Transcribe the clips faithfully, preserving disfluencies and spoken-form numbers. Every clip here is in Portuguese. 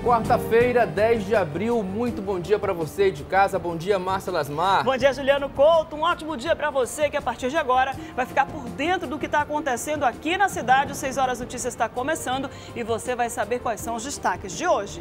Quarta-feira, dez de abril, muito bom dia para você de casa, bom dia Márcia Lasmar. Bom dia Juliano Couto, um ótimo dia para você que a partir de agora vai ficar por dentro do que está acontecendo aqui na cidade. O seis horas Notícias está começando e você vai saber quais são os destaques de hoje.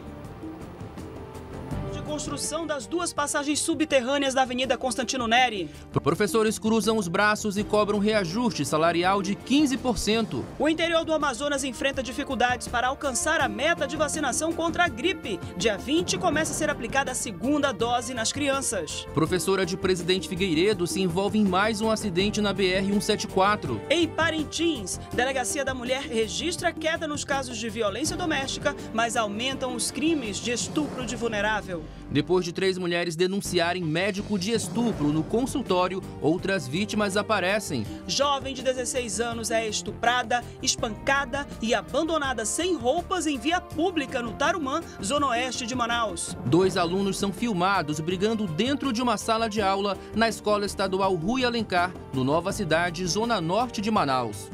Construção das duas passagens subterrâneas da Avenida Constantino Neri. Professores cruzam os braços e cobram reajuste salarial de quinze por cento. O interior do Amazonas enfrenta dificuldades para alcançar a meta de vacinação contra a gripe. Dia vinte começa a ser aplicada a segunda dose nas crianças. Professora de Presidente Figueiredo se envolve em mais um acidente na B R cento e setenta e quatro. Em Parintins, Delegacia da Mulher registra queda nos casos de violência doméstica, mas aumentam os crimes de estupro de vulnerável. Depois de três mulheres denunciarem médico de estupro no consultório, outras vítimas aparecem. Jovem de dezesseis anos é estuprada, espancada e abandonada sem roupas em via pública no Tarumã, zona oeste de Manaus. Dois alunos são filmados brigando dentro de uma sala de aula na Escola Estadual Rui Alencar, no Nova Cidade, zona norte de Manaus.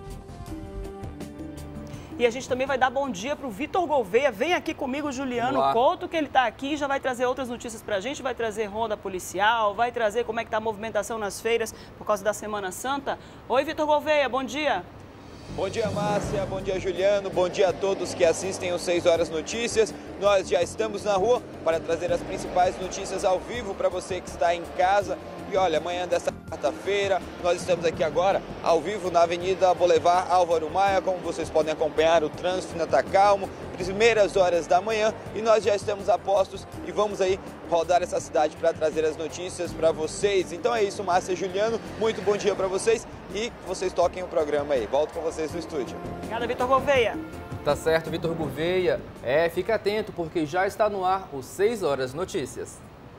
E a gente também vai dar bom dia para o Vitor Gouveia. Vem aqui comigo, Juliano Couto, que ele está aqui, já vai trazer outras notícias para a gente, vai trazer ronda policial, vai trazer como é que está a movimentação nas feiras por causa da Semana Santa. Oi, Vitor Gouveia, bom dia. Bom dia, Márcia, bom dia, Juliano, bom dia a todos que assistem o seis horas Notícias. Nós já estamos na rua para trazer as principais notícias ao vivo para você que está em casa. E olha, amanhã dessa quarta-feira, nós estamos aqui agora ao vivo na Avenida Boulevard Álvaro Maia. Como vocês podem acompanhar, o trânsito ainda está calmo, primeiras horas da manhã, e nós já estamos a postos e vamos aí rodar essa cidade para trazer as notícias para vocês. Então é isso, Márcia e Juliano, muito bom dia para vocês e que vocês toquem o programa aí. Volto com vocês no estúdio. Obrigada, Vitor Gouveia. Tá certo, Vitor Gouveia. É, fica atento porque já está no ar o seis horas Notícias.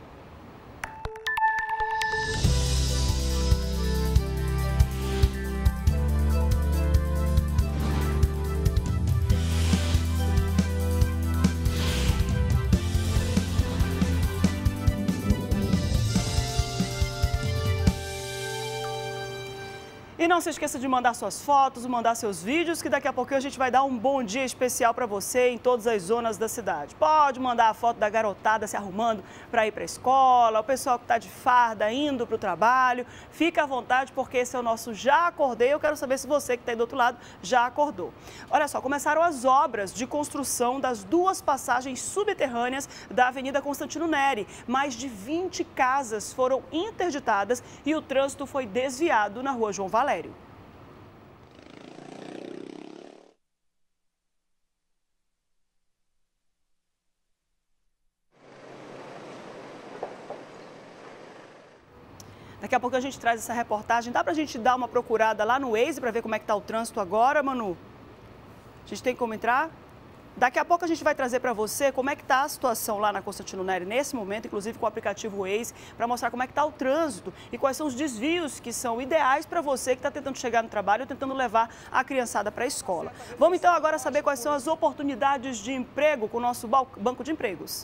E não se esqueça de mandar suas fotos, mandar seus vídeos, que daqui a pouquinho a gente vai dar um bom dia especial para você em todas as zonas da cidade. Pode mandar a foto da garotada se arrumando para ir para a escola, o pessoal que está de farda indo para o trabalho. Fica à vontade, porque esse é o nosso Já Acordei. Eu quero saber se você que está aí do outro lado já acordou. Olha só, começaram as obras de construção das duas passagens subterrâneas da Avenida Constantino Neri. Mais de vinte casas foram interditadas e o trânsito foi desviado na rua João Valério. Daqui a pouco a gente traz essa reportagem. Dá pra gente dar uma procurada lá no Waze para ver como é que tá o trânsito agora, Manu? A gente tem como entrar? Daqui a pouco a gente vai trazer para você como é que está a situação lá na Constantino Neri nesse momento, inclusive com o aplicativo Waze, para mostrar como é que está o trânsito e quais são os desvios que são ideais para você que está tentando chegar no trabalho ou tentando levar a criançada para a escola. Vamos então agora saber quais são as oportunidades de emprego com o nosso Banco de Empregos.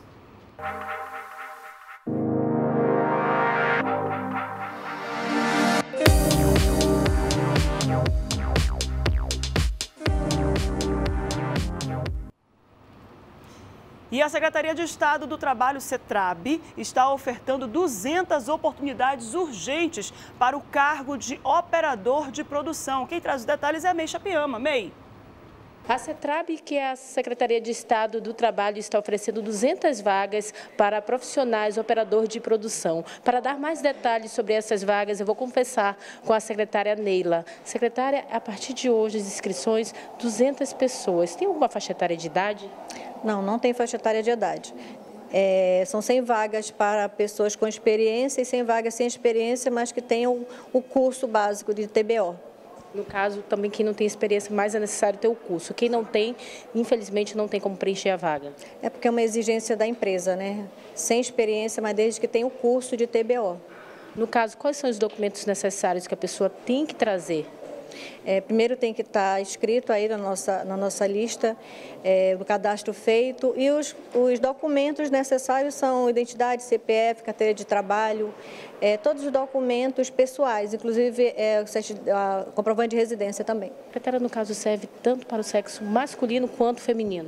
E a Secretaria de Estado do Trabalho, CETRAB, está ofertando duzentas oportunidades urgentes para o cargo de operador de produção. Quem traz os detalhes é a Mei Chapiama. Mei. A CETRAB, que é a Secretaria de Estado do Trabalho, está oferecendo duzentas vagas para profissionais operador de produção. Para dar mais detalhes sobre essas vagas, eu vou conversar com a secretária Neila. Secretária, a partir de hoje, as inscrições, duzentas pessoas. Tem alguma faixa etária de idade? Não, não tem faixa etária de idade. É, são cem vagas para pessoas com experiência e cem vagas sem experiência, mas que tenham o curso básico de T B O. No caso, também quem não tem experiência, mais é necessário ter o curso. Quem não tem, infelizmente, não tem como preencher a vaga. É porque é uma exigência da empresa, né? Sem experiência, mas desde que tenha o curso de T B O. No caso, quais são os documentos necessários que a pessoa tem que trazer? É, primeiro tem que estar inscrito aí na nossa, na nossa lista, é, do cadastro feito, e os, os documentos necessários são identidade, C P F, carteira de trabalho, é, todos os documentos pessoais, inclusive é, a comprovante de residência também. A secretária, no caso, serve tanto para o sexo masculino quanto feminino?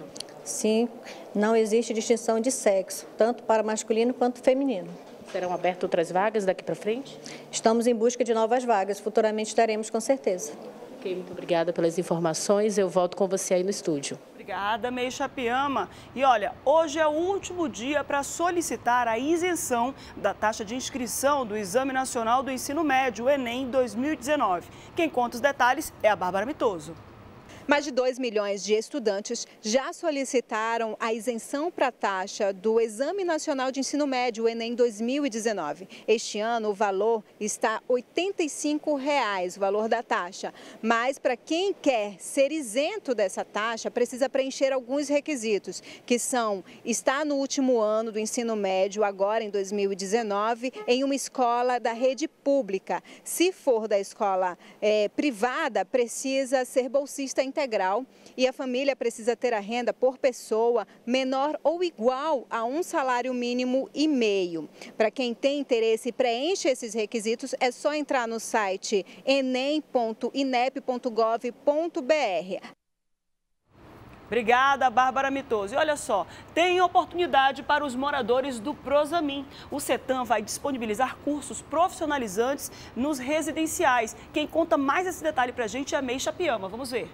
Sim, não existe distinção de sexo, tanto para masculino quanto feminino. Serão abertas outras vagas daqui para frente? Estamos em busca de novas vagas, futuramente estaremos com certeza. Ok, muito obrigada pelas informações, eu volto com você aí no estúdio. Obrigada, Meixa Piama. E olha, hoje é o último dia para solicitar a isenção da taxa de inscrição do Exame Nacional do Ensino Médio, o Enem dois mil e dezenove. Quem conta os detalhes é a Bárbara Mitoso. Mais de dois milhões de estudantes já solicitaram a isenção para a taxa do Exame Nacional de Ensino Médio, o Enem dois mil e dezenove. Este ano o valor está oitenta e cinco reais, o valor da taxa. Mas para quem quer ser isento dessa taxa, precisa preencher alguns requisitos, que são estar no último ano do ensino médio, agora em dois mil e dezenove, em uma escola da rede pública. Se for da escola é, privada, precisa ser bolsista integral. integral e a família precisa ter a renda por pessoa menor ou igual a um salário mínimo e meio. Para quem tem interesse e preenche esses requisitos, é só entrar no site enem ponto inep ponto gov ponto br. Obrigada, Bárbara Mitoso. E olha só, tem oportunidade para os moradores do Prosamin. O CETAM vai disponibilizar cursos profissionalizantes nos residenciais. Quem conta mais esse detalhe para a gente é a Meixa Piama. Vamos ver.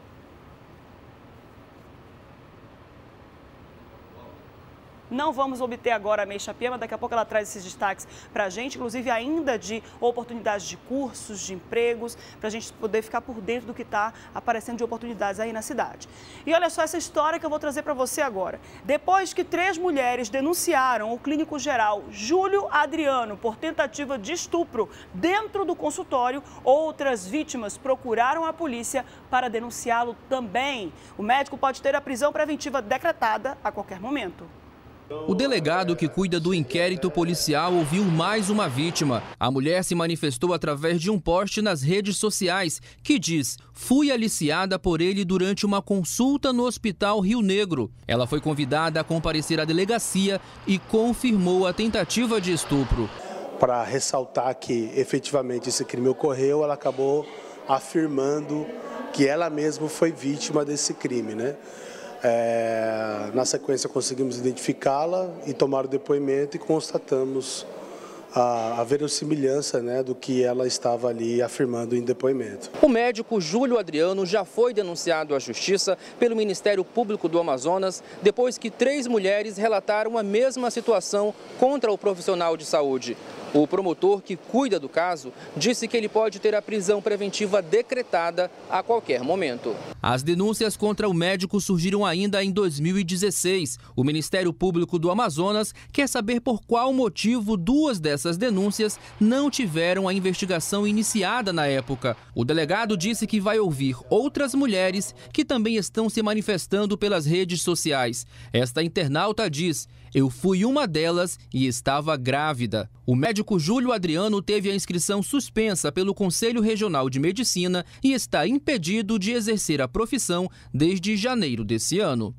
Não vamos obter agora a Meixa Piama, daqui a pouco ela traz esses destaques para a gente, inclusive ainda de oportunidades de cursos, de empregos, para a gente poder ficar por dentro do que está aparecendo de oportunidades aí na cidade. E olha só essa história que eu vou trazer para você agora. Depois que três mulheres denunciaram o clínico geral Júlio Adriano por tentativa de estupro dentro do consultório, outras vítimas procuraram a polícia para denunciá-lo também. O médico pode ter a prisão preventiva decretada a qualquer momento. O delegado que cuida do inquérito policial ouviu mais uma vítima. A mulher se manifestou através de um post nas redes sociais que diz: "Fui aliciada por ele durante uma consulta no Hospital Rio Negro". Ela foi convidada a comparecer à delegacia e confirmou a tentativa de estupro. Para ressaltar que efetivamente esse crime ocorreu, ela acabou afirmando que ela mesma foi vítima desse crime, né? É, na sequência conseguimos identificá-la e tomar o depoimento e constatamos a, a verossimilhança, né, do que ela estava ali afirmando em depoimento. O médico Júlio Adriano já foi denunciado à Justiça pelo Ministério Público do Amazonas depois que três mulheres relataram a mesma situação contra o profissional de saúde. O promotor que cuida do caso disse que ele pode ter a prisão preventiva decretada a qualquer momento. As denúncias contra o médico surgiram ainda em dois mil e dezesseis. O Ministério Público do Amazonas quer saber por qual motivo duas dessas denúncias não tiveram a investigação iniciada na época. O delegado disse que vai ouvir outras mulheres que também estão se manifestando pelas redes sociais. Esta internauta diz: "Eu fui uma delas e estava grávida". O médico Júlio Adriano teve a inscrição suspensa pelo Conselho Regional de Medicina e está impedido de exercer a profissão desde janeiro desse ano.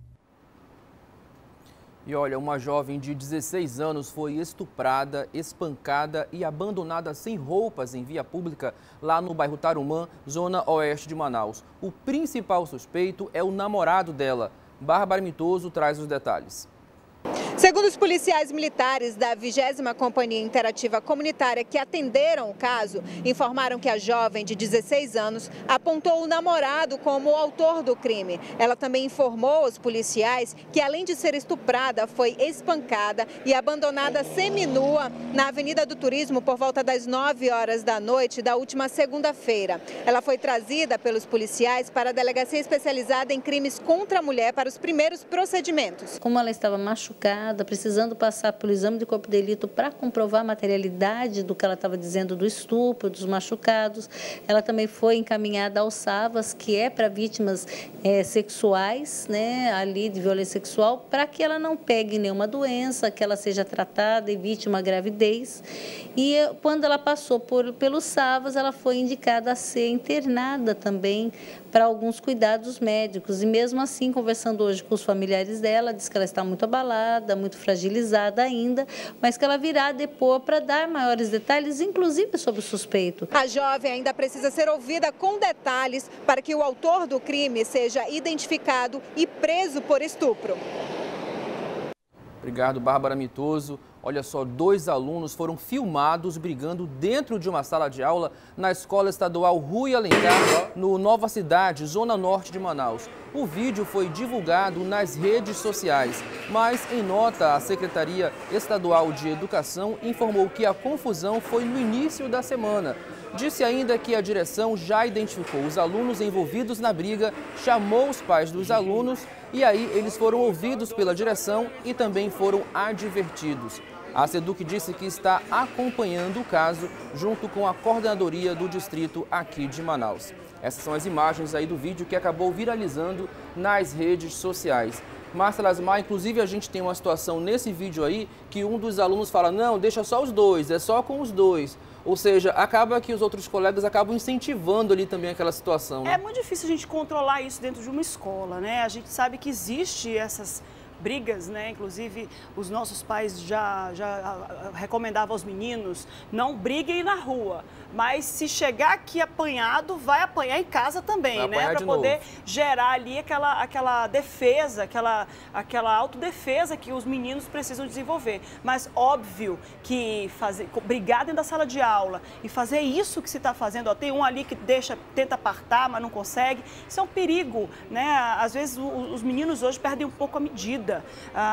E olha, uma jovem de dezesseis anos foi estuprada, espancada e abandonada sem roupas em via pública lá no bairro Tarumã, zona oeste de Manaus. O principal suspeito é o namorado dela. Bárbara Mitoso traz os detalhes. Segundo os policiais militares da vigésima Companhia Interativa Comunitária que atenderam o caso, informaram que a jovem de dezesseis anos apontou o namorado como o autor do crime. Ela também informou aos policiais que, além de ser estuprada, foi espancada e abandonada seminua na Avenida do Turismo por volta das nove horas da noite da última segunda-feira. Ela foi trazida pelos policiais para a Delegacia Especializada em Crimes contra a Mulher para os primeiros procedimentos. Como ela estava machucada, precisando passar pelo exame de corpo de delito para comprovar a materialidade do que ela estava dizendo do estupro, dos machucados. Ela também foi encaminhada ao SAVAS, que é para vítimas é, sexuais, né, ali de violência sexual, para que ela não pegue nenhuma doença, que ela seja tratada e vítima gravidez. E quando ela passou por, pelo SAVAS, ela foi indicada a ser internada também para alguns cuidados médicos. E mesmo assim, conversando hoje com os familiares dela, diz que ela está muito abalada, delicada, muito fragilizada ainda, mas que ela virá depor para dar maiores detalhes, inclusive sobre o suspeito. A jovem ainda precisa ser ouvida com detalhes para que o autor do crime seja identificado e preso por estupro. Obrigado, Bárbara Mitoso. Olha só, dois alunos foram filmados brigando dentro de uma sala de aula na Escola Estadual Rui Alencar, no Nova Cidade, zona norte de Manaus. O vídeo foi divulgado nas redes sociais, mas em nota, a Secretaria Estadual de Educação informou que a confusão foi no início da semana. Disse ainda que a direção já identificou os alunos envolvidos na briga, chamou os pais dos alunos e aí eles foram ouvidos pela direção e também foram advertidos. A SEDUC disse que está acompanhando o caso junto com a coordenadoria do distrito aqui de Manaus. Essas são as imagens aí do vídeo que acabou viralizando nas redes sociais. Márcia Lasmar, inclusive a gente tem uma situação nesse vídeo aí que um dos alunos fala, não, deixa só os dois, é só com os dois. Ou seja, acaba que os outros colegas acabam incentivando ali também aquela situação, né? É muito difícil a gente controlar isso dentro de uma escola, né? A gente sabe que existe essas brigas, né? Inclusive, os nossos pais já, já recomendavam aos meninos, não briguem na rua. Mas se chegar aqui apanhado, vai apanhar em casa também, né? Para poder gerar ali aquela, aquela defesa, aquela, aquela autodefesa que os meninos precisam desenvolver. Mas óbvio que fazer, brigar dentro da sala de aula e fazer isso que se está fazendo, ó, tem um ali que deixa, tenta apartar, mas não consegue, isso é um perigo, né? Às vezes o, os meninos hoje perdem um pouco a medida.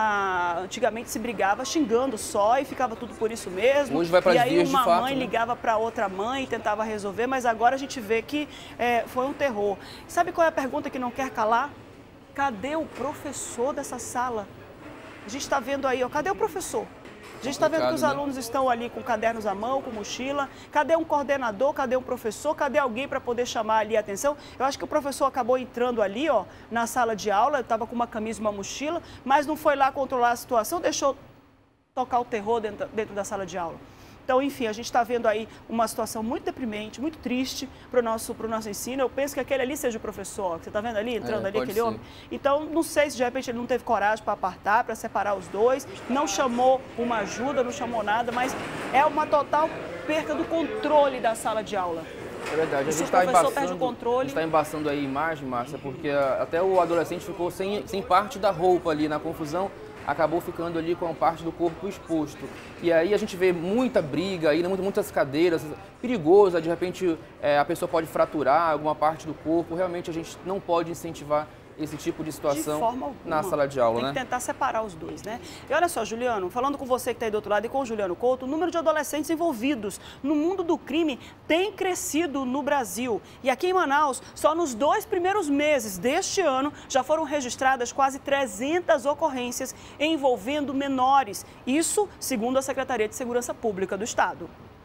Ah, antigamente se brigava xingando só e ficava tudo por isso mesmo. Hoje vai para as vias de fato, e aí uma mãe né? ligava para outra mãe e tentava resolver, mas agora a gente vê que é, foi um terror. Sabe qual é a pergunta que não quer calar? Cadê o professor dessa sala? A gente está vendo aí, ó, cadê o professor? A gente está vendo que os alunos estão ali com cadernos à mão, com mochila. Cadê um coordenador? Cadê um professor? Cadê alguém para poder chamar ali a atenção? Eu acho que o professor acabou entrando ali, ó, na sala de aula, estava com uma camisa e uma mochila, mas não foi lá controlar a situação, deixou tocar o terror dentro, dentro da sala de aula. Então, enfim, a gente está vendo aí uma situação muito deprimente, muito triste para o nosso, pro nosso ensino. Eu penso que aquele ali seja o professor, que você está vendo ali, entrando é, ali, aquele ser. homem. Então, não sei se de repente ele não teve coragem para apartar, para separar os dois, não chamou uma ajuda, não chamou nada, mas é uma total perca do controle da sala de aula. É verdade, a gente está embaçando, tá embaçando aí a imagem, Márcia, porque até o adolescente ficou sem, sem parte da roupa ali na confusão. Acabou ficando ali com a parte do corpo exposto. E aí a gente vê muita briga, aí, muitas cadeiras, perigosa, de repente é, a pessoa pode fraturar alguma parte do corpo. Realmente a gente não pode incentivar esse tipo de situação de forma na sala de aula, né? Tem que tentar separar os dois, né? E olha só, Juliano, falando com você que está aí do outro lado e com o Juliano Couto, o número de adolescentes envolvidos no mundo do crime tem crescido no Brasil. E aqui em Manaus, só nos dois primeiros meses deste ano, já foram registradas quase trezentas ocorrências envolvendo menores. Isso segundo a Secretaria de Segurança Pública do Estado.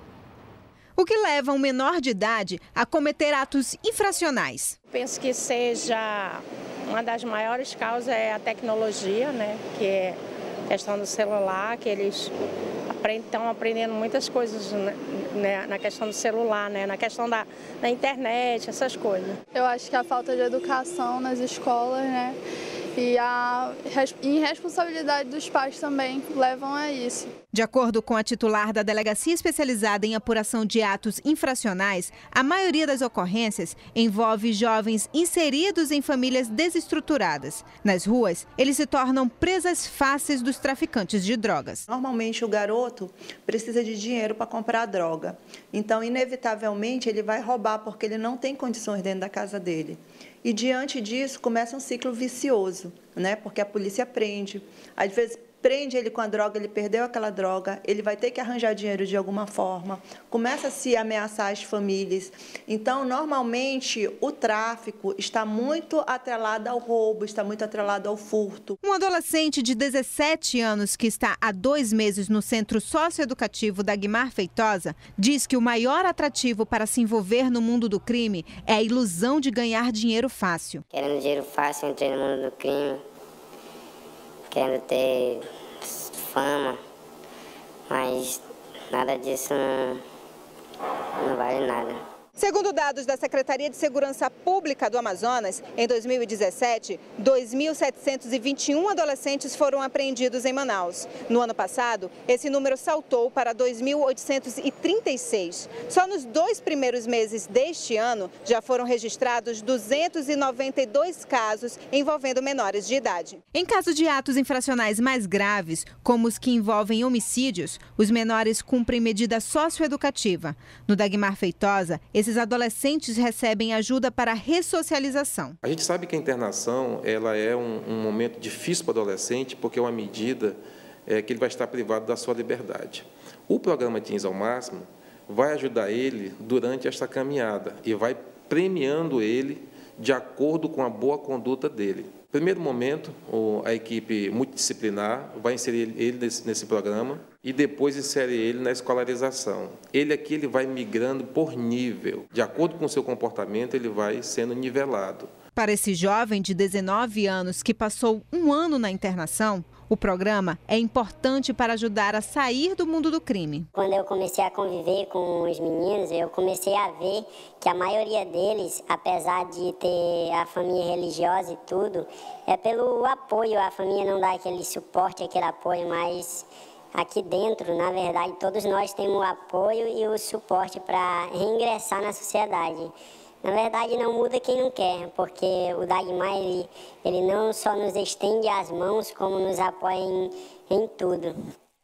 O que leva um menor de idade a cometer atos infracionais? Penso que seja uma das maiores causas é a tecnologia, né? Que é a questão do celular, que eles estão aprendendo muitas coisas, né? Na questão do celular, né? Na questão da, da internet, essas coisas. Eu acho que a falta de educação nas escolas, né? E a irresponsabilidade dos pais também levam a isso. De acordo com a titular da Delegacia Especializada em Apuração de Atos Infracionais, a maioria das ocorrências envolve jovens inseridos em famílias desestruturadas. Nas ruas, eles se tornam presas fáceis dos traficantes de drogas. Normalmente o garoto precisa de dinheiro para comprar droga. Então, inevitavelmente, ele vai roubar porque ele não tem condições dentro da casa dele. E, diante disso, começa um ciclo vicioso, né? Porque a polícia prende. Às vezes, prende ele com a droga, ele perdeu aquela droga, ele vai ter que arranjar dinheiro de alguma forma, começa a se ameaçar as famílias. Então, normalmente, o tráfico está muito atrelado ao roubo, está muito atrelado ao furto. Um adolescente de dezessete anos que está há dois meses no Centro Socioeducativo da Guimar Feitosa diz que o maior atrativo para se envolver no mundo do crime é a ilusão de ganhar dinheiro fácil. Querendo dinheiro fácil, entrei no mundo do crime, querendo ter fama, mas nada disso não, não vale nada. Segundo dados da Secretaria de Segurança Pública do Amazonas, em dois mil e dezessete, dois mil setecentos e vinte e um adolescentes foram apreendidos em Manaus. No ano passado, esse número saltou para dois mil oitocentos e trinta e seis. Só nos dois primeiros meses deste ano, já foram registrados duzentos e noventa e dois casos envolvendo menores de idade. Em caso de atos infracionais mais graves, como os que envolvem homicídios, os menores cumprem medida socioeducativa. No Dagmar Feitosa, esses adolescentes recebem ajuda para a ressocialização. A gente sabe que a internação ela é um, um momento difícil para o adolescente, porque é uma medida é, que ele vai estar privado da sua liberdade. O programa Teens ao Máximo vai ajudar ele durante esta caminhada e vai premiando ele de acordo com a boa conduta dele. No primeiro momento, a equipe multidisciplinar vai inserir ele nesse, nesse programa e depois insere ele na escolarização. Ele aqui ele vai migrando por nível. De acordo com o seu comportamento, ele vai sendo nivelado. Para esse jovem de dezenove anos que passou um ano na internação, o programa é importante para ajudar a sair do mundo do crime. Quando eu comecei a conviver com os meninos, eu comecei a ver que a maioria deles, apesar de ter a família religiosa e tudo, é pelo apoio. A família não dá aquele suporte, aquele apoio, mas aqui dentro, na verdade, todos nós temos o apoio e o suporte para reingressar na sociedade. Na verdade, não muda quem não quer, porque o Dagmar, ele, ele não só nos estende as mãos, como nos apoia em, em tudo.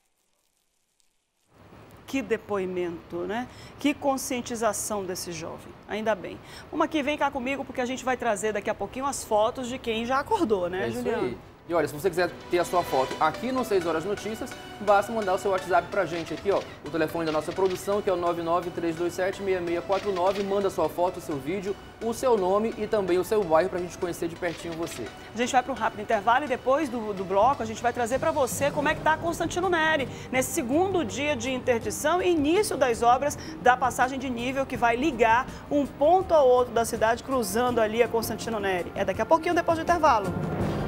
Que depoimento, né? Que conscientização desse jovem, ainda bem. Uma aqui, vem cá comigo, porque a gente vai trazer daqui a pouquinho as fotos de quem já acordou, né, é isso Juliano? aí. E olha, se você quiser ter a sua foto aqui no seis horas Notícias, basta mandar o seu WhatsApp pra gente aqui, ó. O telefone da nossa produção, que é o nove nove três dois sete seis seis quatro nove. Manda a sua foto, o seu vídeo, o seu nome e também o seu bairro pra gente conhecer de pertinho você. A gente vai para um rápido intervalo e depois do, do bloco a gente vai trazer para você como é que tá Constantino Neri nesse segundo dia de interdição e início das obras da passagem de nível que vai ligar um ponto ao outro da cidade, cruzando ali a Constantino Neri. É daqui a pouquinho, depois do intervalo.